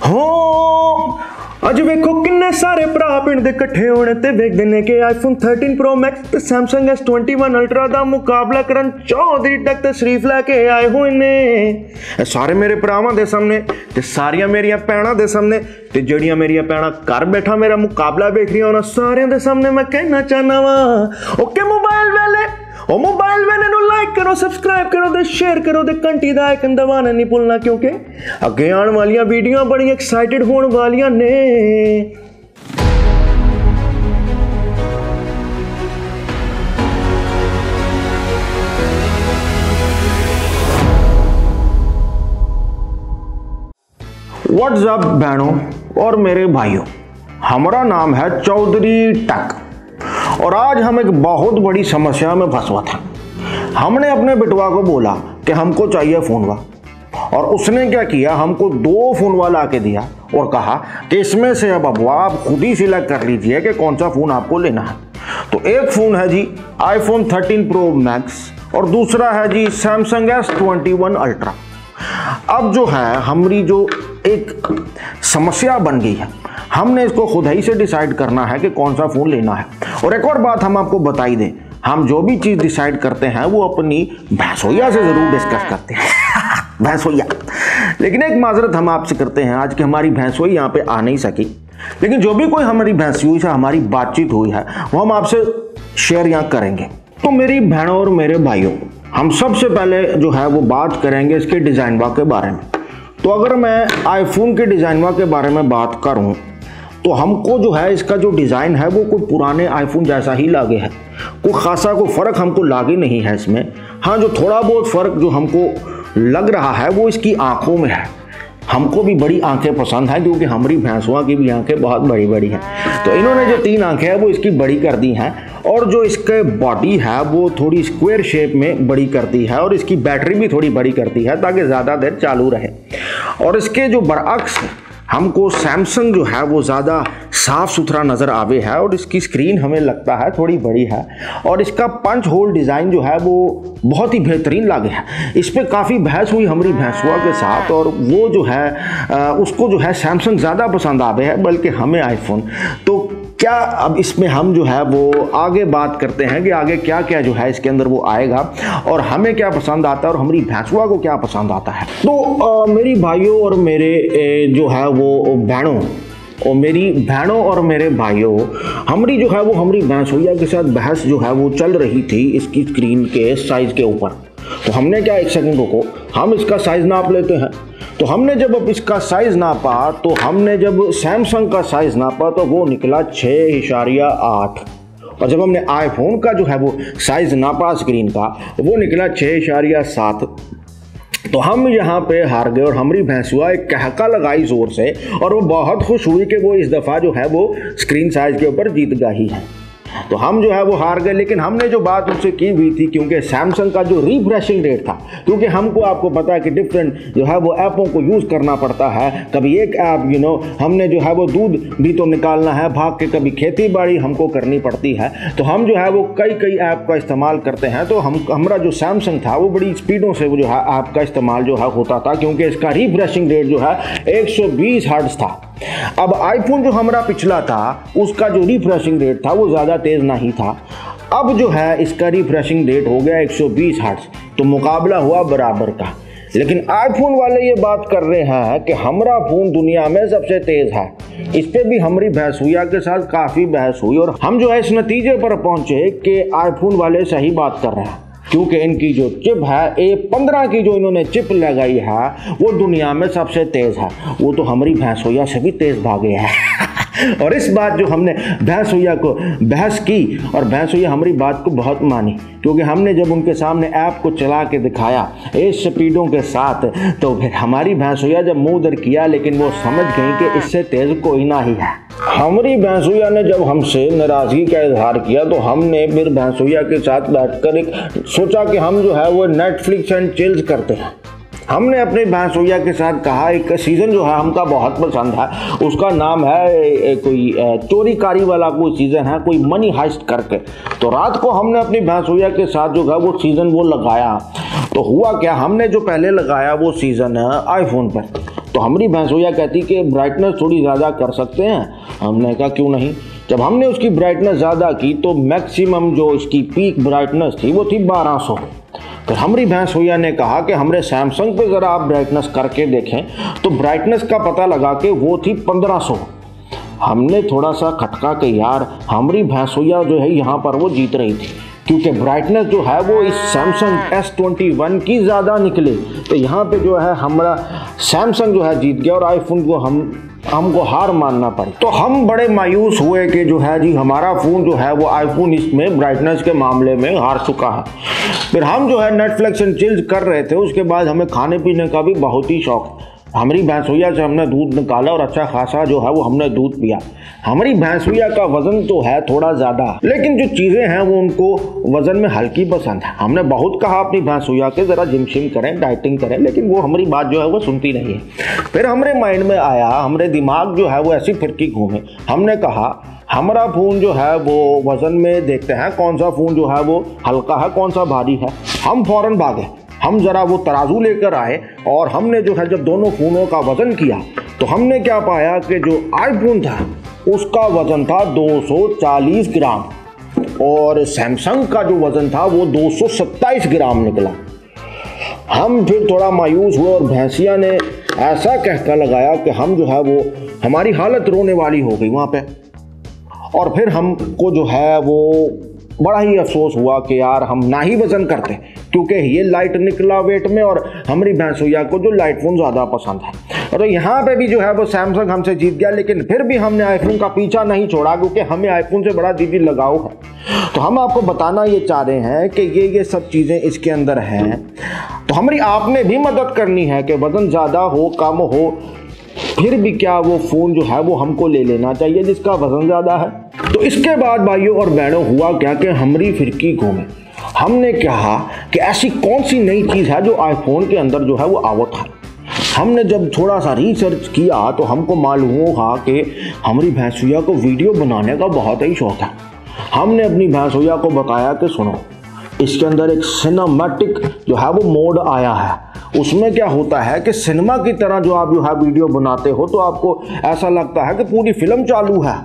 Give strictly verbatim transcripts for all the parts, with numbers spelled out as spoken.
हो अज वेखो किन्ने सारे भरा पिंड दे इकट्ठे होने ते वेखदे ने कि आईफोन थर्टीन प्रो मैक्स ते Samsung S twenty one ultra दा मुकाबला करन चौधरी तक ते शरीफ लैके आए हुए ने। सारे मेरे भरावां दे सामने ते सारियां मेरियां भैणां दे सामने ते जेड़ियां मेरियां भैणां घर बैठा मेरा मुकाबला वेख रही उन्हां सारियां दे सामने मैं कहना चाहना वा ओके मोबाइल वाले ओ मोबाइल वाले नु लाइक करो, सब्सक्राइब करो ते शेयर करो ते घंटी दा आइकन दबाना नहीं भूलना क्योंकि अगे आने वालियां वीडियो बड़ी एक्साइटेड होने वालियां ने। व्हाट्स अप बहनों और मेरे भाइयों, हमारा नाम है चौधरी टक और आज हम एक बहुत बड़ी समस्या में फंसा था। हमने अपने बिटवा को बोला कि हमको चाहिए फोनवा और उसने क्या किया, हमको दो फोनवा ला के दिया और कहा कि इसमें से अब अब आप खुद ही सिलेक्ट कर लीजिए कि कौन सा फ़ोन आपको लेना है। तो एक फ़ोन है जी आईफोन थर्टीन प्रो मैक्स और दूसरा है जी Samsung S twenty one ultra. अब जो है हमारी जो एक समस्या बन गई है, हमने इसको खुद ही से डिसाइड करना है कि कौन सा फ़ोन लेना है। और एक और बात हम आपको बताई दें, हम जो भी चीज़ डिसाइड करते हैं वो अपनी भैंसोइया से ज़रूर डिस्कस करते हैं भैंसोइया। लेकिन एक माजरत हम आपसे करते हैं आज कि हमारी भैंसोई यहाँ पे आ नहीं सकी, लेकिन जो भी कोई हमारी भैंसोई से हमारी बातचीत हुई है वो हम आपसे शेयर यहाँ करेंगे। तो मेरी बहनों और मेरे भाइयों, हम सबसे पहले जो है वो बात करेंगे इसके डिज़ाइनवा के बारे में। तो अगर मैं आईफोन के डिज़ाइनवा के बारे में बात करूं तो हमको जो है इसका जो डिज़ाइन है वो कोई पुराने आईफोन जैसा ही लागे है, कोई ख़ासा कोई फ़र्क हमको लागे नहीं है इसमें। हाँ, जो थोड़ा बहुत फ़र्क जो हमको लग रहा है वो इसकी आँखों में है। हमको भी बड़ी आंखें पसंद हैं क्योंकि हमारी भैंसुआ की भी आंखें बहुत बड़ी बड़ी हैं, तो इन्होंने जो तीन आंखें हैं वो इसकी बड़ी कर दी हैं और जो इसके बॉडी है वो थोड़ी स्क्वायर शेप में बड़ी करती है और इसकी बैटरी भी थोड़ी बड़ी करती है ताकि ज़्यादा देर चालू रहे। और इसके जो बरअक्स हमको सैमसंग जो है वो ज़्यादा साफ़ सुथरा नज़र आवे है और इसकी स्क्रीन हमें लगता है थोड़ी बड़ी है और इसका पंच होल डिज़ाइन जो है वो बहुत ही बेहतरीन लगे है। इस पर काफ़ी बहस हुई हमारी भैंसुआ के साथ और वो जो है आ, उसको जो है सैमसंग ज़्यादा पसंद आवे है बल्कि हमें आईफोन। तो क्या अब इसमें हम जो है वो आगे बात करते हैं कि आगे क्या क्या जो है इसके अंदर वो आएगा और हमें क्या पसंद आता है और हमारी भैंसुआ को क्या पसंद आता है। तो आ, मेरी भाइयों और मेरे ए, जो है वो बहनों और मेरी बहनों और मेरे भाइयों, हमारी जो है वो हमारी भैंसुइया के साथ बहस जो है वो चल रही थी इसकी स्क्रीन के साइज़ के ऊपर। तो हमने क्या, एक सेकंड रुको, हम इसका साइज़ नाप लेते हैं। तो हमने जब अब इसका साइज़ नापा तो हमने जब सैमसंग का साइज़ नापा तो वो निकला छः इशारिया आठ और जब हमने आईफोन का जो है वो साइज़ नापा स्क्रीन का वो निकला छः इशारिया सात। तो हम यहाँ पे हार गए और हमारी भैंसुआ एक कहका लगाई ज़ोर से और वो बहुत खुश हुई कि वो इस दफ़ा जो है वो स्क्रीन साइज़ के ऊपर जीत गई है। तो हम जो है वो हार गए, लेकिन हमने जो बात उनसे की हुई थी क्योंकि सैमसंग का जो रिफ्रेशिंग रेट था, क्योंकि हमको आपको पता है कि डिफरेंट जो है वो ऐपों को यूज़ करना पड़ता है। कभी एक ऐप यू नो हमने जो है वो दूध भी तो निकालना है भाग के, कभी खेती बाड़ी हमको करनी पड़ती है, तो हम जो है वो कई कई ऐप का इस्तेमाल करते हैं। तो हम हमारा जो सैमसंग था वो बड़ी स्पीडों से वो जो है ऐप का इस्तेमाल जो है होता था क्योंकि इसका रिफ्रेशिंग रेट जो है एक सौ बीस हर्ट्ज़ था। अब आईफोन जो हमारा पिछला था उसका जो रिफ्रेशिंग रेट था वो ज़्यादा तेज़ नहीं था। अब जो है इसका रिफ्रेशिंग रेट हो गया एक सौ बीस हर्ट्ज़, तो मुकाबला हुआ बराबर का। लेकिन आईफोन वाले ये बात कर रहे हैं कि हमारा फ़ोन दुनिया में सबसे तेज़ है। इस पर भी हमारी भैंसुइया के साथ काफ़ी बहस हुई और हम जो है इस नतीजे पर पहुँचे कि आईफोन वाले सही बात कर रहे हैं क्योंकि इनकी जो चिप है ए पंद्रह की जो इन्होंने चिप लगाई है वो दुनिया में सबसे तेज़ है। वो तो हमारी भैंसुइया से भी तेज़ भागे है और इस बात जो हमने भैंसुइया को बहस की और भैंसुइया हमारी बात को बहुत मानी क्योंकि हमने जब उनके सामने ऐप को चला के दिखाया इस स्पीडों के साथ तो फिर हमारी भैंसुइया जब मुंह दर किया लेकिन वो समझ गई कि इससे तेज़ कोई ना ही है। हमारी भैंसुइया ने जब हमसे नाराज़गी का इजहार किया तो हमने फिर भैंसुइया के साथ बैठकर एक सोचा कि हम जो है वो नेटफ्लिक्स एंड चिल्स करते हैं। हमने अपनी भैंसुइया के साथ कहा एक सीज़न जो है हमका बहुत पसंद है, उसका नाम है कोई चोरीकारी वाला कोई सीज़न है, कोई मनी हाइस्ट करके। तो रात को हमने अपनी भैंसुइया के साथ जो है वो सीज़न वो लगाया। तो हुआ क्या, हमने जो पहले लगाया वो सीज़न आईफोन पर, तो हमारी भैंसोया कहती कि ब्राइटनेस थोड़ी ज़्यादा कर सकते हैं। हमने कहा क्यों नहीं। जब हमने उसकी ब्राइटनेस ज़्यादा की तो मैक्सिमम जो इसकी पीक ब्राइटनेस थी वो थी बारह सौ। फिर हमारी भैंसोया ने कहा कि हमरे सैमसंग पे ज़रा आप ब्राइटनेस करके देखें, तो ब्राइटनेस का पता लगा कि वो थी पंद्रह सौ। हमने थोड़ा सा खटका के यार हमारी भैंसोया जो है यहाँ पर वो जीत रही थी, क्योंकि ब्राइटनेस जो है वो इस सैमसंग एस ट्वेंटी वन की ज़्यादा निकले। तो यहाँ पे जो है हमारा सैमसंग जो है जीत गया और आईफोन को हम हमको हार मानना पड़ी। तो हम बड़े मायूस हुए कि जो है जी हमारा फ़ोन जो है वो आईफोन इसमें ब्राइटनेस के मामले में हार चुका है। फिर हम जो है नेटफ्लिक्स एंड चिल्स कर रहे थे, उसके बाद हमें खाने पीने का भी बहुत ही शौक। हमारी भैंसोया से हमने दूध निकाला और अच्छा खासा जो है वो हमने दूध पिया। हमारी भैंसोया का वज़न तो है थोड़ा ज़्यादा, लेकिन जो चीज़ें हैं वो उनको वज़न में हल्की पसंद है। हमने बहुत कहा अपनी भैंसोया के ज़रा जिम शिम करें, डाइटिंग करें, लेकिन वो हमारी बात जो है वो सुनती नहीं है। फिर हमारे माइंड में आया, हमारे दिमाग जो है वो ऐसी फिरकी घूमे। हमने कहा हमारा फ़ोन जो है वो वज़न में देखते हैं कौन सा फ़ोन जो है वो हल्का है, कौन सा भारी है। हम फ़ौरन भागे, हम ज़रा वो तराजू लेकर आए और हमने जो है जब दोनों फ़ोनों का वज़न किया तो हमने क्या पाया कि जो आईफोन था उसका वज़न था दो सौ चालीस ग्राम और सैमसंग का जो वज़न था वो दो सौ सत्ताईस ग्राम निकला। हम फिर थोड़ा मायूस हुए और भैंसिया ने ऐसा कहका लगाया कि हम जो है वो हमारी हालत रोने वाली हो गई वहाँ पे। और फिर हमको जो है वो बड़ा ही अफसोस हुआ कि यार हम ना ही वज़न करते, क्योंकि ये लाइट निकला वेट में और हमारी भैंसोया को जो लाइट फ़ोन ज़्यादा पसंद है। और तो यहाँ पे भी जो है वो सैमसंग हमसे जीत गया, लेकिन फिर भी हमने आईफोन का पीछा नहीं छोड़ा, क्योंकि हमें आईफोन से बड़ा दिली लगाव है। तो हम आपको बताना ये चाह रहे हैं कि ये ये सब चीज़ें इसके अंदर हैं। तो हमारी आपने भी मदद करनी है कि वज़न ज़्यादा हो कम हो, फिर भी क्या वो फ़ोन जो है वो हमको ले लेना चाहिए जिसका वज़न ज़्यादा है। तो इसके बाद भाइयों और बहनों हुआ क्या कि हमारी फिरकी घूमे। हमने कहा कि ऐसी कौन सी नई चीज़ है जो आईफोन के अंदर जो है वो आवत है। हमने जब थोड़ा सा रिसर्च किया तो हमको मालूम हुआ कि हमारी भैंसोया को वीडियो बनाने का बहुत ही शौक है। हमने अपनी भैंसोया को बताया कि सुनो, इसके अंदर एक सिनेमैटिक जो है वो मोड आया है। उसमें क्या होता है कि सिनेमा की तरह जो आप जो है वीडियो बनाते हो तो आपको ऐसा लगता है कि पूरी फिल्म चालू है।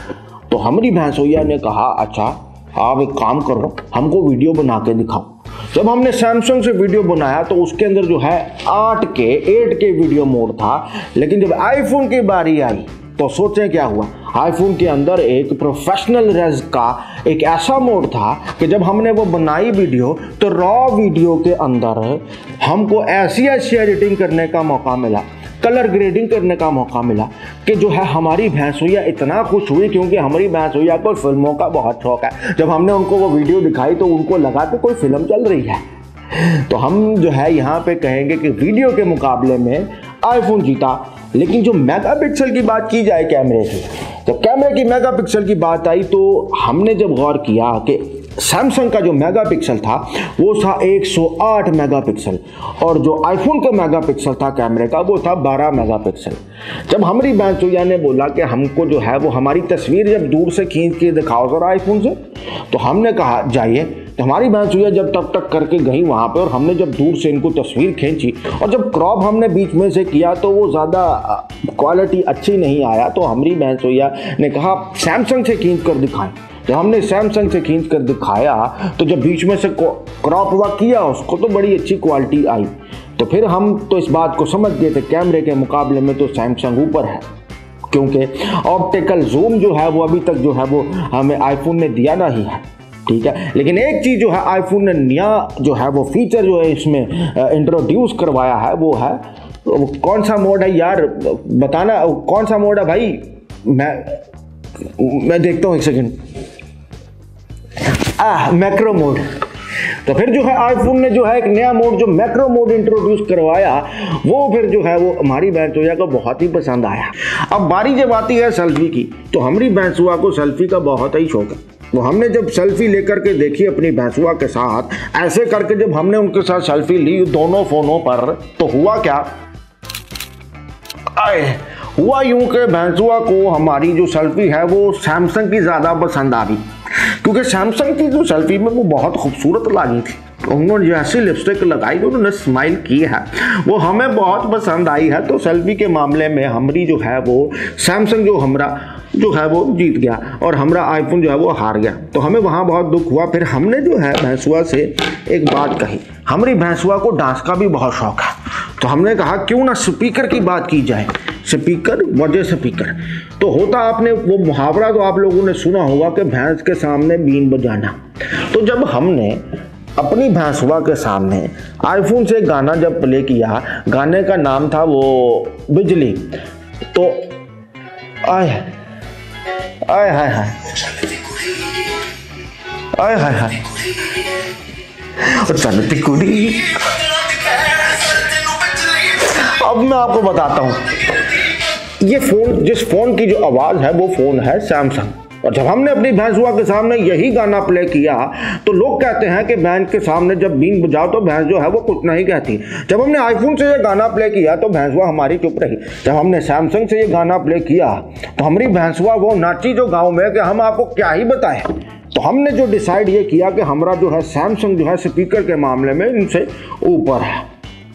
तो हमारी भैंसोया ने कहा अच्छा आप एक काम करो, हमको वीडियो बना के दिखाओ। जब हमने सैमसंग से वीडियो बनाया तो उसके अंदर जो है आठ के एट के वीडियो मोड था, लेकिन जब आईफोन की बारी आई तो सोचें क्या हुआ। आईफोन के अंदर एक प्रोफेशनल रेज का एक ऐसा मोड था कि जब हमने वो बनाई वीडियो तो रॉ वीडियो के अंदर हमको ऐसी ऐसी एडिटिंग करने का मौका मिला, कलर ग्रेडिंग करने का मौका मिला कि जो है हमारी भैंसोया इतना खुश हुई, क्योंकि हमारी भैंसोया को फिल्मों का बहुत शौक है। जब हमने उनको वो वीडियो दिखाई तो उनको लगा कि कोई फिल्म चल रही है। तो हम जो है यहाँ पे कहेंगे कि वीडियो के मुकाबले में आईफोन जीता। लेकिन जो मेगापिक्सल की बात की जाए कैमरे की, जब कैमरे की मेगापिक्सल की बात आई तो हमने जब गौर किया कि सैमसंग का जो मेगापिक्सल था वो था एक सौ आठ मेगापिक्सल और जो आईफोन का मेगापिक्सल था कैमरे का वो था बारह मेगापिक्सल। जब हमारी भैंसोया ने बोला कि हमको जो है वो हमारी तस्वीर जब दूर से खींच के दिखाओ जरा आईफोन से, तो हमने कहा जाइए। तो हमारी भैंसोया जब टक टक करके गई वहाँ पे और हमने जब दूर से इनको तस्वीर खींची और जब क्रॉप हमने बीच में से किया तो वो ज़्यादा क्वालिटी अच्छी नहीं आया। तो हमारी भैंसोया ने कहा सैमसंग से खींच कर दिखाएं। जब हमने सैमसंग से खींच कर दिखाया तो जब बीच में से क्रॉप हुआ किया उसको तो बड़ी अच्छी क्वालिटी आई। तो फिर हम तो इस बात को समझ गए थे कैमरे के मुकाबले में तो सैमसंग ऊपर है, क्योंकि ऑप्टिकल जूम जो है वो अभी तक जो है वो हमें आईफोन ने दिया नहीं है, ठीक है। लेकिन एक चीज़ जो है आईफोन ने नया जो है वो फीचर जो है इसमें इंट्रोड्यूस करवाया है वो है, वो कौन सा मोड है यार बताना, कौन सा मोड है भाई? मैं मैं देखता हूँ एक सेकंड। आ मैक्रो मोड। तो फिर जो है आईफोन ने जो है एक नया मोड जो मैक्रो मोड इंट्रोड्यूस करवाया, वो फिर जो है वो हमारी भैंसोया को बहुत ही पसंद आया। अब बारी जब आती है सेल्फी की, तो हमारी भैंसोया को सेल्फी का बहुत ही शौक है। तो हमने जब सेल्फी लेकर के देखी अपनी भैंसोया के साथ, ऐसे करके जब हमने उनके साथ सेल्फी ली दोनों फोनों पर, तो हुआ क्या, आए हुआ यूं कि भैंसोया को हमारी जो सेल्फी है वो सैमसंग की ज़्यादा पसंद आ गई, क्योंकि सैमसंग की जो सेल्फी में वो बहुत खूबसूरत लगी थी। उन्होंने जैसी लिपस्टिक लगाई तो उन्होंने स्माइल की है, वो हमें बहुत पसंद आई है। तो सेल्फी के मामले में हमारी जो है वो सैमसंग जो हमारा जो है वो जीत गया और हमारा आईफोन जो है वो हार गया। तो हमें वहाँ बहुत दुख हुआ। फिर हमने जो है भैंसुआ से एक बात कही, हमारी भैंसुआ को डांस का भी बहुत शौक है, तो हमने कहा क्यों ना स्पीकर की बात की जाए। स्पीकर वजह स्पीकर तो होता, आपने वो मुहावरा तो आप लोगों ने सुना होगा कि भैंस के सामने बीन बजाना। तो जब हमने अपनी भैंसुआ के सामने आईफोन से गाना जब प्ले किया, गाने का नाम था वो बिजली, तो आय आय हाय हाय आय हाय हाय चलती कुड़ी। अब मैं आपको बताता हूँ, ये फोन, जिस फोन की जो आवाज है वो फोन है सैमसंग। और जब हमने अपनी भैंसुआ के सामने यही गाना प्ले किया तो लोग कहते हैं कि भैंस के सामने जब बीन बजाओ तो भैंस जो है वो कुछ नहीं कहती। जब हमने आईफोन से ये गाना प्ले किया तो भैंसुआ हमारी चुप रही। जब हमने सैमसंग से ये गाना प्ले किया तो हमारी भैंसुआ वो नाची जो गाँव में कि हम आपको क्या ही बताएं। तो हमने जो डिसाइड ये किया कि हमारा जो है सैमसंग जो है स्पीकर के मामले में इनसे ऊपर है।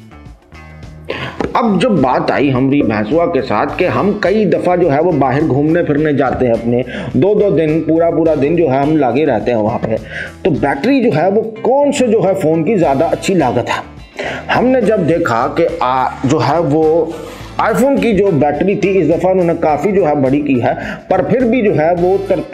अब जब बात आई हमारी भैंसुआ के साथ कि हम कई दफ़ा जो है वो बाहर घूमने फिरने जाते हैं, अपने दो दो दिन पूरा पूरा दिन जो है हम लगे रहते हैं वहाँ पे, तो बैटरी जो है वो कौन से जो है फ़ोन की ज़्यादा अच्छी लागत है। हमने जब देखा कि आ, जो है वो आईफोन की जो बैटरी थी इस दफ़ा उन्होंने काफ़ी जो है बड़ी की है, पर फिर भी जो है वो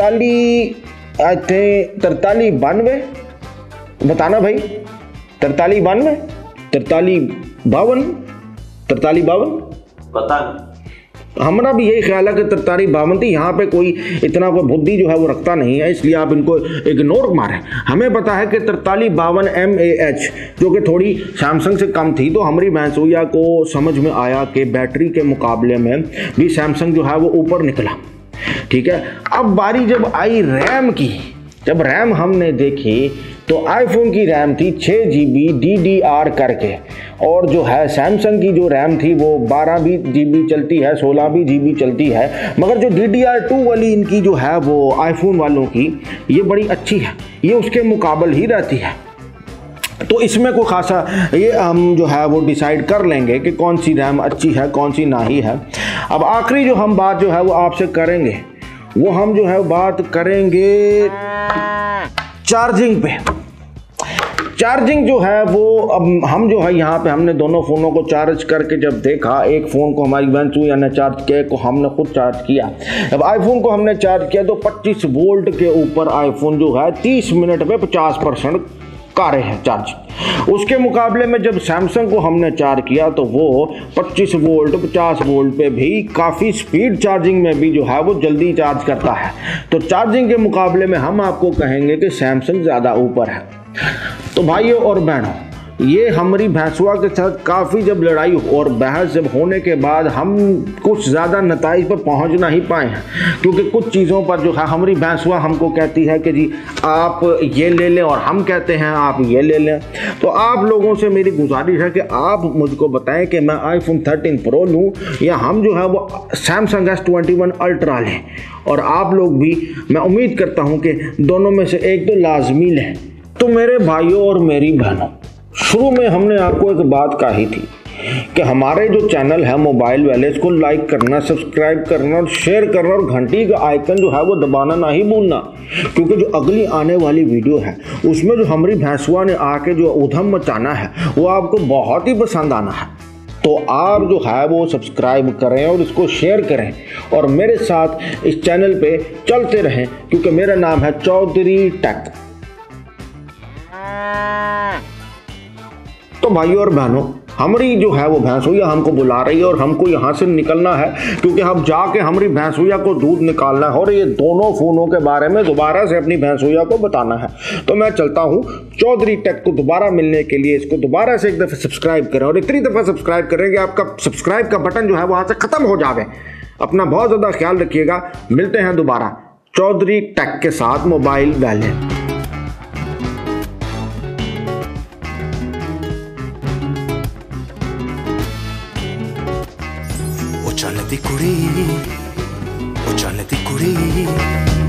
तरतालीस आई थे तरतालीस बानवे बताना भाई, तरतालीस बानवे तरतालीस बावन तरतालीस बावन पता नहीं, हमारा भी यही ख्याल है कि तरतालीस बावन थी। यहाँ पे कोई इतना कोई बुद्धि जो है वो रखता नहीं है, इसलिए आप इनको इग्नोर मारें। हमें पता है कि तरतालीस बावन एम ए एच जो कि थोड़ी सैमसंग से कम थी। तो हमारी भैंसुआ को समझ में आया कि बैटरी के मुकाबले में भी सैमसंग जो है वो ऊपर निकला। ठीक है, अब बारी जब आई रैम की, जब रैम हमने देखी तो आईफोन की रैम थी छः G B D D R करके, और जो है सैमसंग की जो रैम थी वो बारह भी जी बी चलती है, सोलह भी जी बी चलती है। मगर जो डी डी आर टू वाली इनकी जो है वो आईफोन वालों की ये बड़ी अच्छी है, ये उसके मुकाबल ही रहती है। तो इसमें कोई खासा ये हम जो है वो डिसाइड कर लेंगे कि कौन सी रैम अच्छी है कौन सी नहीं है। अब आखिरी जो हम बात जो है वो आपसे करेंगे वो हम जो है बात करेंगे चार्जिंग पे। चार्जिंग जो है वो अब हम जो है यहाँ पे हमने दोनों फ़ोनों को चार्ज करके जब देखा, एक फ़ोन को हमारी भैंसुआ ने चार्ज किया, को हमने खुद चार्ज किया। अब आईफोन को हमने चार्ज किया तो पच्चीस वोल्ट के ऊपर आईफोन जो है तीस मिनट में पचास परसेंट कारे है चार्ज। उसके मुकाबले में जब सैमसंग को हमने चार्ज किया तो वो पच्चीस वोल्ट पचास वोल्ट पे भी काफ़ी स्पीड चार्जिंग में भी जो है वो जल्दी चार्ज करता है। तो चार्जिंग के मुकाबले में हम आपको कहेंगे कि सैमसंग ज़्यादा ऊपर है। तो भाइयों और बहनों, ये हमारी भैंसुआ के साथ काफ़ी जब लड़ाई और बहस जब होने के बाद हम कुछ ज़्यादा नतीजे पर पहुंच ना ही पाए हैं, क्योंकि कुछ चीज़ों पर जो है हमारी भैंसुआ हमको कहती है कि जी आप ये ले लें और हम कहते हैं आप ये ले लें। तो आप लोगों से मेरी गुजारिश है कि आप मुझको बताएं कि मैं आईफोन थर्टीन प्रो लूँ या हम जो है वो Samsung S twenty one ultra लें। और आप लोग भी, मैं उम्मीद करता हूँ कि दोनों में से एक तो लाजमी लें। तो मेरे भाइयों और मेरी बहनों, शुरू में हमने आपको एक बात कही थी कि हमारे जो चैनल है मोबाइल वाले, इसको लाइक करना, सब्सक्राइब करना और शेयर करना और घंटी का आइकन जो है वो दबाना नहीं भूलना, क्योंकि जो अगली आने वाली वीडियो है उसमें जो हमारी भैंसुआ ने आके जो उधम मचाना है वो आपको बहुत ही पसंद आना है। तो आप जो है वो सब्सक्राइब करें और इसको शेयर करें और मेरे साथ इस चैनल पे चलते रहें, क्योंकि मेरा नाम है चौधरी टेक। तो भाइयों और बहनों, हमारी जो है वो भैंसुआ हमको बुला रही है और हमको यहाँ से निकलना है, क्योंकि हम जाके हमारी भैंसुआ को दूध निकालना है और ये दोनों फ़ोनों के बारे में दोबारा से अपनी भैंसुआ को बताना है। तो मैं चलता हूँ चौधरी टेक को दोबारा मिलने के लिए। इसको दोबारा से एक दफ़ा सब्सक्राइब करें और इतनी दफ़ा सब्सक्राइब करें कि आपका सब्सक्राइब का बटन जो है वहाँ से ख़त्म हो जावे। अपना बहुत ज़्यादा ख्याल रखिएगा। मिलते हैं दोबारा चौधरी टेक के साथ mobile wallet. O cialeti curi, o cialeti curi.